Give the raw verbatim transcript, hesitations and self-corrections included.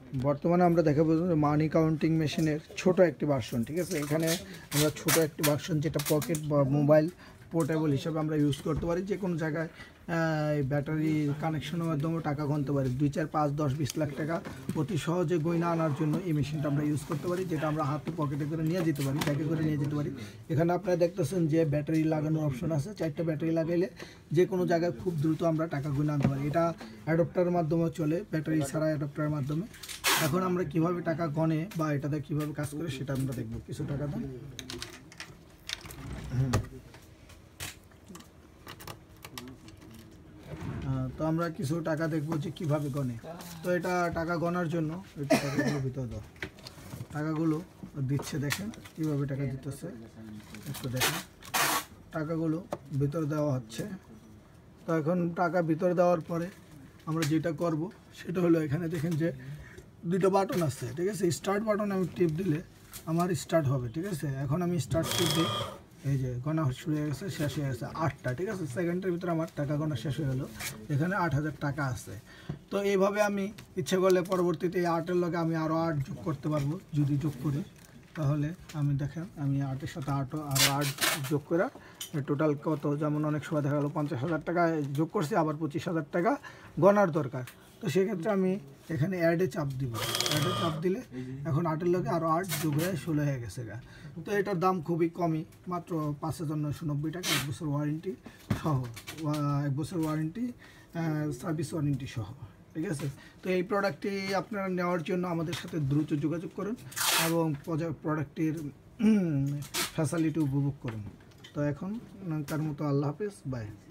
বর্তমানে আমরা দেখাবো মানি কাউন্টিং মেশিনের ছোট একটি ভার্সন, ঠিক আছে। এখানে আমরা ছোট একটি ভার্সন যেটা পকেট বা মোবাইল পোর্টেবল হিসাবে আমরা ইউজ করতে পারি, যে কোনো জায়গায় ব্যাটারি কানেকশনের মাধ্যমে টাকা গুনতে পারি। দুই চার পাঁচ দশ বিশ লাখ টাকা অতি সহজে গয়না আনার জন্য এই মেশিনটা আমরা ইউজ করতে পারি, যেটা আমরা হাতে পকেটে করে নিয়ে যেতে পারি, ব্যাগে করে নিয়ে যেতে পারি। এখানে আপনারা দেখতেছেন যে ব্যাটারি লাগানোর অপশন আছে, চারটা ব্যাটারি লাগাইলে যে কোনো জায়গায় খুব দ্রুত আমরা টাকা গুনে আনতে পারি। এটা অ্যাডপ্টারের মাধ্যমে চলে, ব্যাটারি ছাড়া অ্যাডপ্টারের মাধ্যমে। এখন আমরা কিভাবে টাকা গনে বা এটাতে কিভাবে কাজ করে সেটা আমরা দেখবো। কিছু টাকা দাম তো আমরা কিছু টাকা দেখবো যে কিভাবে গনে। তো এটা টাকা গনার জন্য একটু টাকাগুলো ভিতরে দাও, টাকাগুলো দিচ্ছে, দেখেন কিভাবে টাকা দিতেছে, একটু দেখেন টাকাগুলো ভিতরে দেওয়া হচ্ছে। তো এখন টাকা ভিতরে দেওয়ার পরে আমরা যেটা করব সেটা হলো, এখানে দেখেন যে দুটো বাটন আছে, ঠিক আছে। স্টার্ট বাটন আমি টিপ দিলে আমার স্টার্ট হবে, ঠিক আছে। এখন আমি স্টার্ট টিপ দিই, এই যে গণা শুরু হয়ে গেছে, শেষ হয়ে গেছে আটটা, ঠিক আছে। সেকেন্ডের ভিতরে আমার টাকা গণা শেষ হয়ে গেলো, এখানে আট হাজার টাকা আছে। তো এইভাবে আমি ইচ্ছে করলে পরবর্তীতে এই আটের লগে আমি আরও আট যোগ করতে পারবো। যদি যোগ করি তাহলে আমি দেখেন আমি আটের সাথে আটও আরও আট যোগ করে টোটাল কত, যেমন অনেক সময় দেখা গেলো পঞ্চাশ হাজার টাকা যোগ করছি, আবার পঁচিশ হাজার টাকা গণার দরকার। তো সেক্ষেত্রে আমি এখানে অ্যাডে চাপ দিব, অ্যাডে চাপ দিলে এখন আটের লগে আরও আট যোগ হয়ে ষোলো হয়ে গেছে গা। তো এটার দাম খুবই কমই, মাত্র পাঁচ হাজার নয়শো নব্বই টাকা, এক বছর ওয়ারেন্টি সহ, এক বছর ওয়ারেন্টি সার্ভিস ওয়ারেন্টি সহ, ঠিক আছে। তো এই প্রোডাক্টটি আপনারা নেওয়ার জন্য আমাদের সাথে দ্রুত যোগাযোগ করুন এবং প্রোডাক্টটির ফ্যাসিলিটি উপভোগ করুন। তো এখন তার মতো আল্লাহ হাফেজ, বাই।